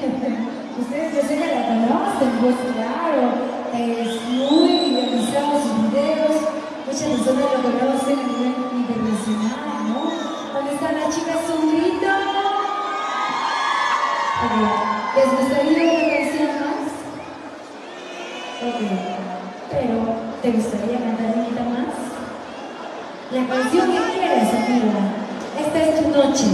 Ustedes yo sé que la conocen, pues claro, es muy viralizado sus videos, muchas personas lo conocen a nivel internacional, ¿no? ¿Dónde están las chicas? Un grito. Ok, ¿les gustaría una canción más? Ok, pero ¿te gustaría cantar unita más? La canción que quieras, amiga. Esta es tu noche.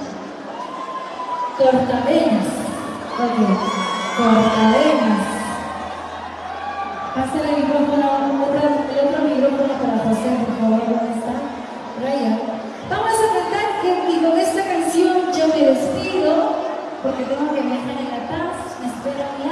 Cortavenas. Ok, cortavenas. Pásale el micrófono, el otro micrófono para José, por favor, ¿dónde está? Ryan. Vamos a cantar y con esta canción yo me despido porque tengo que viajar en La Paz, me espera mi